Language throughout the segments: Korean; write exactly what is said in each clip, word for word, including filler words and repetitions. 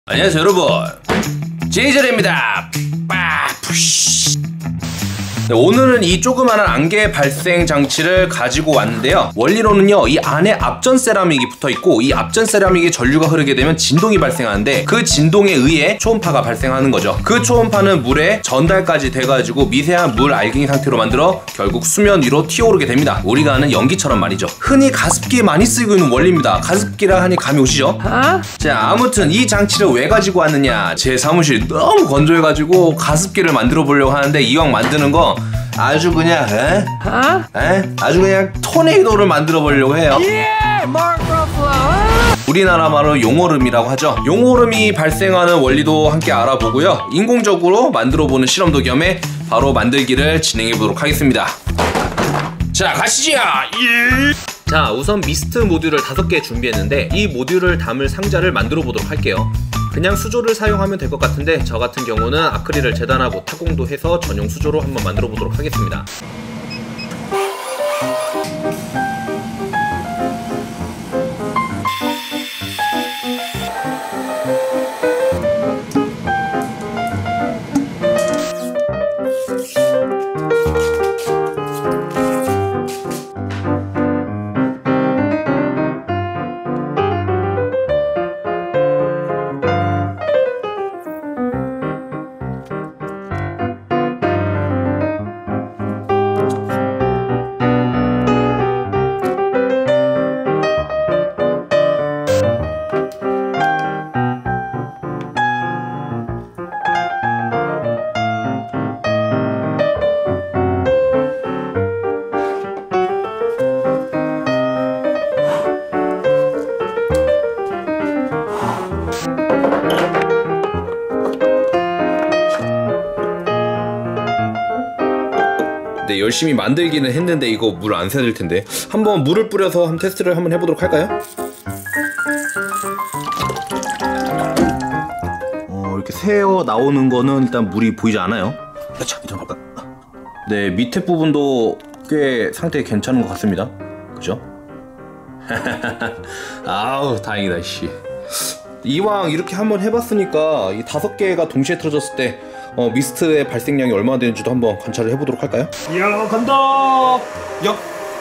안녕하세요 여러분, 제이젤입니다. 네, 오늘은 이 조그마한 안개 발생 장치를 가지고 왔는데요. 원리로는요, 이 안에 앞전 세라믹이 붙어있고 이 앞전 세라믹에 전류가 흐르게 되면 진동이 발생하는데 그 진동에 의해 초음파가 발생하는 거죠. 그 초음파는 물에 전달까지 돼가지고 미세한 물 알갱이 상태로 만들어 결국 수면 위로 튀어오르게 됩니다. 우리가 아는 연기처럼 말이죠. 흔히 가습기에 많이 쓰이고 있는 원리입니다. 가습기라 하니 감이 오시죠? 어? 자, 아무튼 이 장치를 왜 가지고 왔느냐, 제 사무실이 너무 건조해가지고 가습기를 만들어 보려고 하는데 이왕 만드는 거 아주 그냥 에? 어? 에? 아주 그냥 토네이도를 만들어 보려고 해요. Yeah, 우리나라 말로 용오름이라고 하죠. 용오름이 발생하는 원리도 함께 알아보고요. 인공적으로 만들어 보는 실험도 겸해 바로 만들기를 진행해 보도록 하겠습니다. 자, 가시죠. 예. 자, 우선 미스트 모듈을 다섯 개 준비했는데 이 모듈을 담을 상자를 만들어 보도록 할게요. 그냥 수조를 사용하면 될 것 같은데 저 같은 경우는 아크릴을 재단하고 타공도 해서 전용 수조로 한번 만들어 보도록 하겠습니다. 네, 열심히 만들기는 했는데 이거 물 안 새야 될 텐데 한번 물을 뿌려서 한번 테스트를 한번 해보도록 할까요? 어, 이렇게 새어 나오는 거는 일단 물이 보이지 않아요. 자, 이좀 볼까? 네, 밑에 부분도 꽤 상태 괜찮은 것 같습니다. 그죠? 아우, 다행이다. 씨, 이왕 이렇게 한번 해봤으니까 이 다섯 개가 동시에 틀어졌을 때 어, 미스트의 발생량이 얼마나 되는지도 한번 관찰을 해보도록 할까요? 이야, 간다! 야!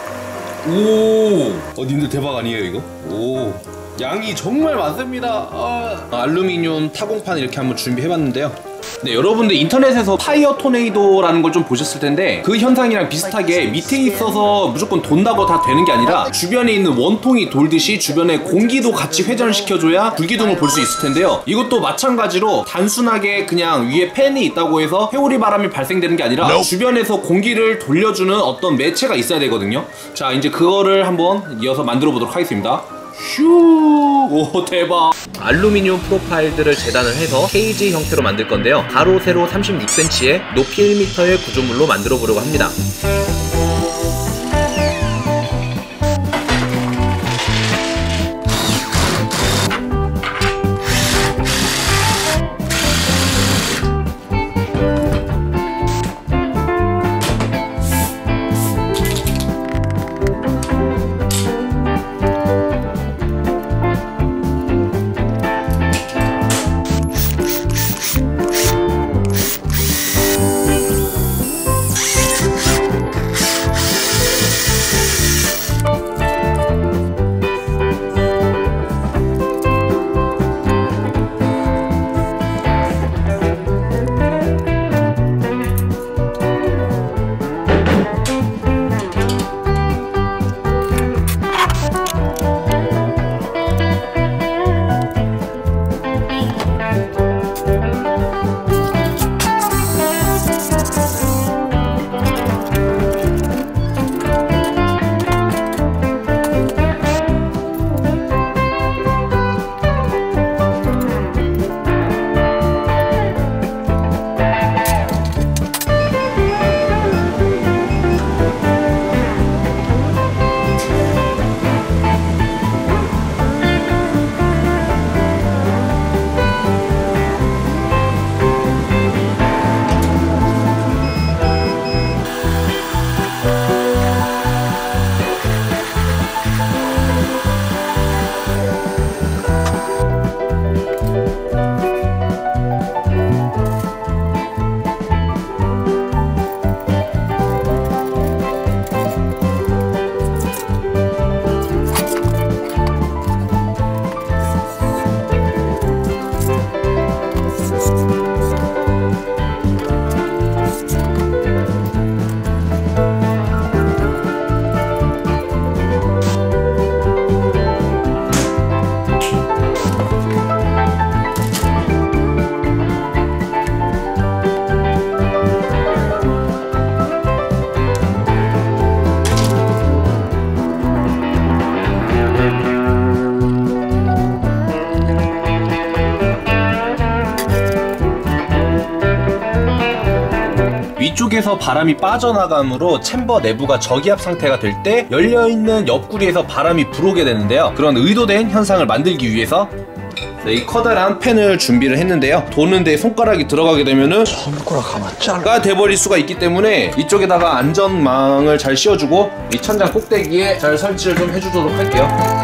오! 어, 님들 대박 아니에요, 이거? 오! 양이 정말 많습니다. 아... 알루미늄 타공판 이렇게 한번 준비해봤는데요. 네, 여러분들 인터넷에서 파이어 토네이도라는 걸 좀 보셨을 텐데 그 현상이랑 비슷하게 밑에 있어서 무조건 돈다고 다 되는 게 아니라 주변에 있는 원통이 돌듯이 주변에 공기도 같이 회전시켜줘야 불기둥을 볼 수 있을 텐데요. 이것도 마찬가지로 단순하게 그냥 위에 팬이 있다고 해서 회오리 바람이 발생되는 게 아니라 주변에서 공기를 돌려주는 어떤 매체가 있어야 되거든요. 자, 이제 그거를 한번 이어서 만들어 보도록 하겠습니다. 휴, 오, 대박. 알루미늄 프로파일들을 재단을 해서 케이지 형태로 만들 건데요. 가로 세로 삼십육 센티미터에 높이 일 미터의 구조물로 만들어 보려고 합니다. 위쪽에서 바람이 빠져나감으로 챔버 내부가 저기압 상태가 될 때 열려있는 옆구리에서 바람이 불어오게 되는데요. 그런 의도된 현상을 만들기 위해서 네, 이 커다란 팬을 준비를 했는데요. 도는데 손가락이 들어가게 되면은 손가락 하나 잘라 돼버릴 수가 있기 때문에 이쪽에다가 안전망을 잘 씌워주고 이 천장 꼭대기에 잘 설치를 좀 해주도록 할게요.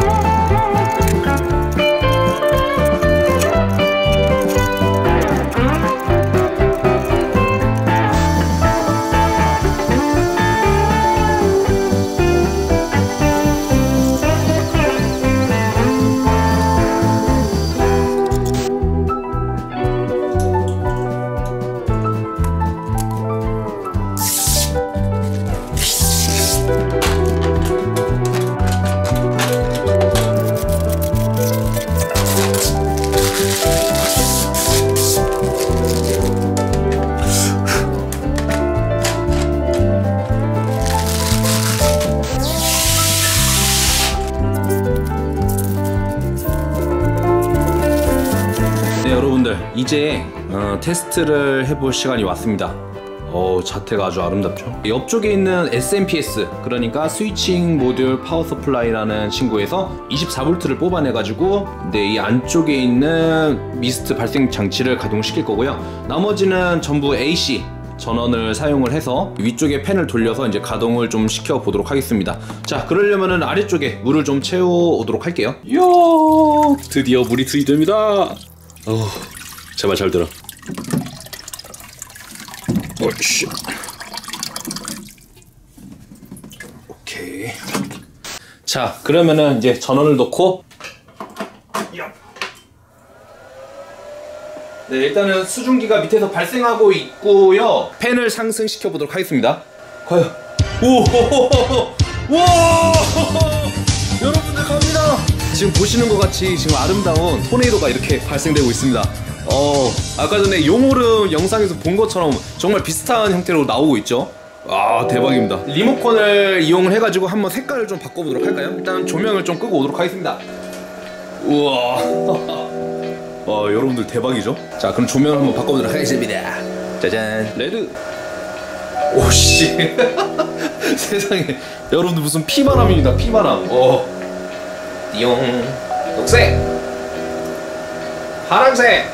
네, 여러분들 이제 어, 테스트를 해볼 시간이 왔습니다. 어, 자태가 아주 아름답죠. 옆쪽에 있는 에스엠피에스, 그러니까 스위칭 모듈 파워 서플라이라는 친구에서 이십사 볼트를 뽑아내가지고 네, 이 안쪽에 있는 미스트 발생 장치를 가동시킬 거고요. 나머지는 전부 에이씨 전원을 사용을 해서 위쪽에 팬을 돌려서 이제 가동을 좀 시켜 보도록 하겠습니다. 자, 그러려면은 아래쪽에 물을 좀 채워오도록 할게요. 이야, 드디어 물이 투입됩니다. 어, 제발 잘 들어. 오이씨. 오케이. 자, 그러면은 이제 전원을 놓고. 네, 일단은 수증기가 밑에서 발생하고 있고요. 팬을 상승시켜 보도록 하겠습니다. 과연. 오호호호. 와! 여러분들 갑니다. 지금 보시는 것 같이 지금 아름다운 토네이도가 이렇게 발생되고 있습니다. 어, 아까 전에 용오름 영상에서 본 것처럼 정말 비슷한 형태로 나오고 있죠. 아, 대박입니다. 리모컨을 이용을 해가지고 한번 색깔을 좀 바꿔보도록 할까요? 일단 조명을 좀 끄고 오도록 하겠습니다. 우와. 어, 여러분들 대박이죠? 자, 그럼 조명을 한번 바꿔보도록 하겠습니다. 짜잔. 레드. 오씨. 세상에. 여러분들 무슨 피바람입니다. 피바람. 어. 띠용. 녹색. 파란색.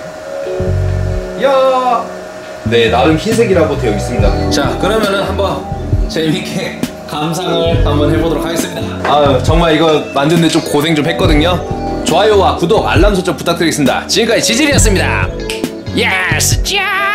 야. 네, 나름 흰색이라고 되어 있습니다. 자, 그러면은 한번 재밌게 감상을 한번 해보도록 하겠습니다. 아유, 정말 이거 만드는데 좀 고생 좀 했거든요. 좋아요와 구독, 알람 설정 부탁드리겠습니다. 지금까지 지질이었습니다. 예스, 짠!